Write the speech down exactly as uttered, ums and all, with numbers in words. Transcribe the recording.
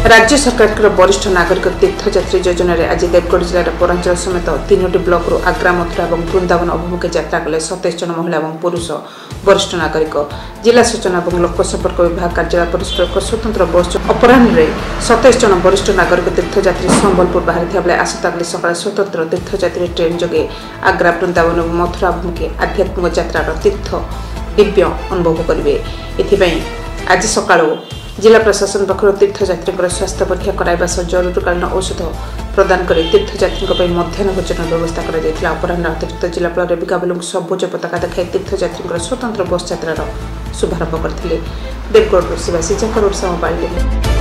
राज्य सरकार वरिष्ठ नागरिक तीर्थयात्री योजन आज देवगढ़ जिलार पौरांचल समेत तीनो ब्लक रु आग्रा मथुरा और वृंदावन अभिमुखे यात्रा कले सतैश जन महिला और पुरुष वरिष्ठ नागरिक। जिला सूचना और लोक संपर्क विभाग कार्यालय परिसर एक स्वतंत्र बस अपराह सतैश जन वरिष्ठ नागरिक तीर्थयात्री संबलपुर बाहरी बेले आसताकाली सकाल स्वतंत्र तीर्थयात्री ट्रेन जोगे आग्रा वृंदावन और मथुरा अभिमुखे आध्यात्मिक यात्रार तीर्थ दिव्य अनुभव करेंगे। आज सका जिला प्रशासन पक्षर तीर्थयात्री स्वास्थ्य परीक्षा कराइबा सह जरूरीकालीन औषध प्रदान कर तीर्थयात्री मध्याह्न भोजन व्यवस्था कर अपराह अतिरिक्त जिलापाल रेबिका बेलू सबुज पताका देखाई तीर्थयात्री स्वतंत्र बस यात्रार शुभारंभ करते। देवगढ़ शिवासी जाकर।